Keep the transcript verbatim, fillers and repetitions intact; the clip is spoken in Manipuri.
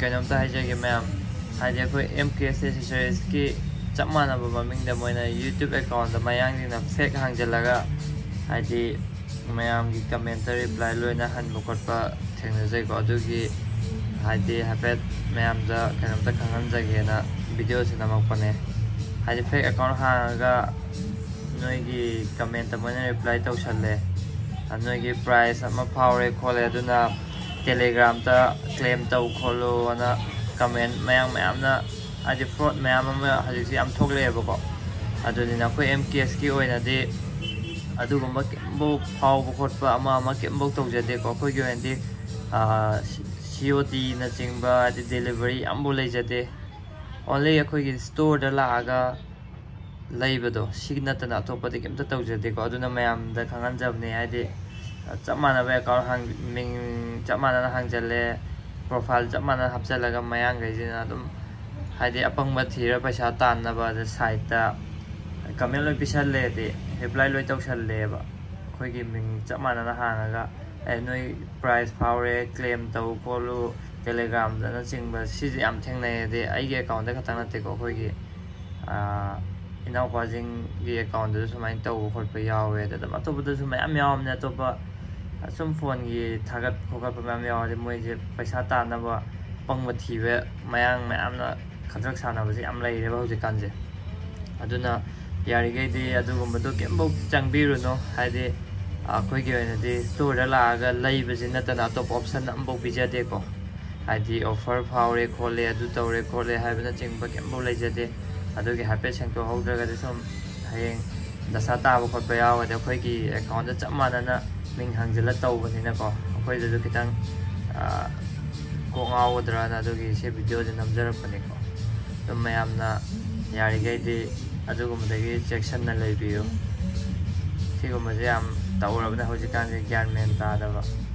ꯀꯩꯅꯣꯝꯇ ꯍꯥꯏꯖꯒꯦ ꯃꯌꯥꯝ ꯍꯥꯏꯗꯤ ꯑꯩꯈꯣꯏ ꯑꯦꯝ ꯀꯦ ꯑꯦꯁ ꯑꯦꯁꯦꯁꯔꯤꯁꯀꯤ ꯆꯞ ꯃꯥꯟꯅꯕ ꯃꯃꯤꯡꯗ ꯃꯣꯏꯅ ꯌꯨꯇ꯭ꯌꯨꯕ ꯑꯦꯀꯥꯎꯟꯗ ꯃꯌꯥꯡꯁꯤꯡꯅ ꯐꯦꯛ ꯍꯥꯡꯖꯜꯂꯒ ꯍꯥꯏꯗꯤ ꯃꯌꯥꯝꯒꯤ ꯀꯃꯦꯟꯇ ꯔꯤꯄ꯭ꯂꯥꯏ ꯂꯣꯏꯅ ꯍꯟꯕ ꯈꯣꯠꯄ ꯊꯦꯡꯅꯖꯩꯀꯣ ꯑꯗꯨꯒꯤ ꯍꯥꯏꯗꯤ ꯍꯥꯏꯐꯦꯠ ꯃꯌꯥꯝꯗ ꯀꯩꯅꯣꯝꯇ ꯈꯪꯍꯟꯖꯒꯦꯅ ꯚꯤꯗꯤꯑꯣꯁꯤ ꯅꯝꯃꯛꯄꯅꯦ ꯍꯥꯏꯗꯤ ꯐꯦꯛ ꯑꯦꯀꯥꯎꯟ ꯍꯥꯡꯉꯒ ꯅꯣꯏꯒꯤ ꯀꯃꯦꯟꯇ ꯃꯣꯏꯅ ꯔꯤꯄ꯭ꯂꯥꯏ ꯇꯧꯁꯜꯂꯦ ꯅꯣꯏꯒꯤ ꯄ꯭ꯔꯥꯏꯁ ꯑꯃ ꯐꯥꯎꯔꯦ ꯈꯣꯠꯂꯦ ꯑꯗꯨꯅ ꯇꯦꯂꯤꯒ꯭ꯔꯥꯝꯗ ꯀ꯭ꯂꯦꯝ ꯇꯧ ꯈꯣꯠꯂꯣꯅ ꯀꯃꯦꯟ ꯃꯌꯥꯝ ꯃꯌꯥꯝꯅ ꯍꯥꯏꯗꯤ ꯐ꯭ꯔꯣꯗ ꯃꯌꯥꯝ ꯑꯃ ꯍꯧꯖꯤꯛꯁꯤ ꯌꯥꯝ ꯊꯣꯛꯂꯛꯑꯦꯕꯀꯣ ꯑꯗꯨꯅꯤꯅ ꯑꯩꯈꯣꯏ ꯑꯦꯝ ꯀꯦ ꯑꯦꯁꯀꯤ ꯑꯣꯏꯅꯗꯤ ꯑꯗꯨꯒꯨꯝꯕ ꯀꯩꯝꯐꯧ ꯐꯥꯎꯕ ꯈꯣꯠꯄ ꯑꯃ ꯑꯃ ꯀꯩꯝꯐꯧ ꯇꯧꯖꯗꯦꯀꯣ ꯑꯩꯈꯣꯏꯒꯤ ꯑꯣꯏꯅꯗꯤ ꯁꯤ ꯑꯣ ꯇꯤꯅꯆꯤꯡꯕ ꯍꯥꯏꯗꯤ ꯗꯦꯂꯤꯚꯔꯤ ꯑꯃꯐꯥꯎ ꯂꯩꯖꯗꯦ ꯑꯣꯟꯂꯤ ꯑꯩꯈꯣꯏꯒꯤ ꯁ꯭ꯇꯣꯔꯗ ꯂꯥꯛꯑꯒ ꯂꯩꯕꯗꯣ ꯁꯤ ꯅꯠꯇꯅ ꯑꯇꯣꯞꯄꯗꯤ ꯀꯩꯝꯇ ꯇꯧꯖꯗꯦꯀꯣ ꯑꯗꯨꯅ ꯃꯌꯥꯝꯗ ꯈꯪꯍꯟꯖꯕꯅꯦ ꯍꯥꯏꯗꯤ ꯆꯞ ꯃꯥꯟꯅꯕ ꯑꯦꯀꯥꯎꯟ ꯃꯤꯡ ꯆꯞ ꯃꯥꯟꯅꯅ ꯍꯥꯡꯖꯜꯂꯦ ꯄ꯭ꯔꯣꯐꯥꯏꯜ ꯆꯞ ꯃꯥꯟꯅꯅ ꯍꯥꯞꯆꯜꯂꯒ ꯃꯌꯥꯡꯈꯩꯁꯤꯅ ꯑꯗꯨꯝ ꯍꯥꯏꯗꯤ ꯑꯄꯪꯕ ꯊꯤꯔ ꯄꯩꯁꯥ ꯇꯥꯟꯅꯕ ꯑꯗ ꯁꯥꯏꯠꯇ ꯀꯃꯦꯟ ꯂꯣꯏ ꯄꯤꯁꯜꯂꯦꯗꯤ ꯔꯤꯄ꯭ꯂꯥꯏ ꯂꯣꯏ ꯇꯧꯁꯜꯂꯦꯕ ꯑꯩꯈꯣꯏꯒꯤ ꯃꯤꯡ ꯆꯞ ꯃꯥꯟꯅꯅ ꯍꯥꯡꯉꯒ ꯑꯦ ꯅꯣꯏ ꯄ꯭ꯔꯥꯏꯁ ꯐꯥꯎꯔꯦ ꯀ꯭ꯂꯦꯝ ꯇꯧ ꯈꯣꯠꯂꯨ ꯇꯦꯂꯤꯒ꯭ꯔꯥꯝꯗꯅꯆꯤꯡꯕ ꯁꯤꯁꯦ ꯌꯥꯝ ꯊꯦꯡꯅꯩ ꯑꯩꯒꯤ ꯑꯦꯀꯥꯎꯟꯗ ꯈꯛꯇꯪ ꯅꯠꯇꯦꯀꯣ ꯑꯩꯈꯣꯏꯒꯤ ꯏꯅꯥꯎꯄꯥꯁꯤꯡꯒꯤ ꯑꯦꯀꯥꯎꯟꯗꯁꯨ ꯁꯨꯃꯥꯏꯅ ꯇꯧꯕ ꯈꯣꯠꯄ ꯌꯥꯎꯋꯦ ꯑꯗꯨꯝ ꯑꯇꯣꯞꯄꯗꯁꯨ ꯃꯌꯥꯝ ꯌꯥꯎꯕꯅꯦ ꯑꯇꯣꯞꯄ ꯁꯨꯝ ꯐꯣꯟꯒꯤ ꯊꯥꯒꯠ ꯈꯣꯠꯀꯠꯄ ꯃꯌꯥꯝ ꯌꯥꯎꯔꯗꯤ ꯃꯣꯏꯁꯦ ꯄꯩꯁా ꯇꯥꯟꯅꯕ ꯄꯪꯕ ꯊꯤꯕ ꯃꯌꯥꯡ ꯃꯌꯥꯝꯅ ꯈꯗ꯭ꯔꯛ ꯁꯥꯟꯅꯕꯁꯦ ꯌꯥꯝ ꯂꯩꯔꯦꯕ ꯍꯧꯖꯤꯛꯀꯥꯟꯁꯦ ꯑꯗꯨꯅ ꯌꯥꯔꯤꯈꯩꯗꯤ ꯑꯗꯨꯒꯨꯝꯕꯗꯣ ꯀꯩꯝꯐꯧ ꯆꯪꯕꯤꯔꯨꯅꯨ ꯍꯥꯏꯗꯤ ꯑꯩꯈꯣꯏꯒꯤ ꯑꯣꯏꯅꯗꯤ ꯁ꯭ꯇꯣꯔꯗ ꯂꯥꯛꯑꯒ ꯂꯩꯕꯁꯤ ꯅꯠꯇꯅ ꯑꯇꯣꯞꯄ ꯑꯣꯞꯁꯟ ꯑꯃꯐꯥꯎ ꯄꯤꯖꯗꯦꯀꯣ ꯍꯥꯏꯗꯤ ꯑꯣꯐꯔ ꯐꯥꯎꯔꯦ ꯈꯣꯠꯂꯦ ꯑꯗꯨ ꯇꯧꯔꯦ ꯈꯣꯠꯂꯦ ꯍꯥꯏꯕꯅꯆꯤꯡꯕ ꯀꯩꯝꯐꯥꯎ ꯂꯩꯖꯗꯦ ꯑꯗꯨꯒꯤ ꯍꯥꯏꯐꯦꯠ ꯁꯦꯡꯇꯣꯛꯍꯧꯗ꯭ꯔꯒꯗꯤ ꯁꯨꯝ ꯍꯌꯦꯡ ꯗꯁꯥ ꯇꯥꯕ ꯈꯣꯠꯄ ꯌꯥꯎꯔꯒꯗꯤ ꯑꯩꯈꯣꯏꯒꯤ ꯑꯦꯀꯥꯎꯟꯗ ꯆꯞ ꯃꯥꯟꯅꯅ ꯃꯤꯡ ꯍꯥꯡꯖꯤꯜꯂ ꯇꯧꯕꯅꯤꯅꯀꯣ ꯑꯩꯈꯣꯏꯗꯁꯨ ꯈꯤꯇꯪ ꯀꯣꯛ ꯉꯥꯎꯒꯗ꯭ꯔꯅ ꯑꯗꯨꯒꯤ ꯁꯤ ꯚꯤꯗꯤꯑꯣꯁꯦ ꯅꯝꯖꯔꯛꯄꯅꯤꯀꯣ ꯑꯗꯨꯝ ꯃꯌꯥꯝꯅ ꯌꯥꯔꯤꯈꯩꯗꯤ ꯑꯗꯨꯒꯨꯝꯕꯗꯒꯤ ꯆꯦꯛꯁꯤꯟꯅ ꯂꯩꯕꯤꯌꯨ ꯁꯤꯒꯨꯝꯕꯁꯦ ꯌꯥꯝ ꯇꯧꯔꯕꯅꯦ ꯍꯧꯖꯤꯛꯀꯥꯟꯁꯦ ꯒ꯭ꯌꯥꯟ ꯃꯦꯟ ꯇꯥꯗꯕ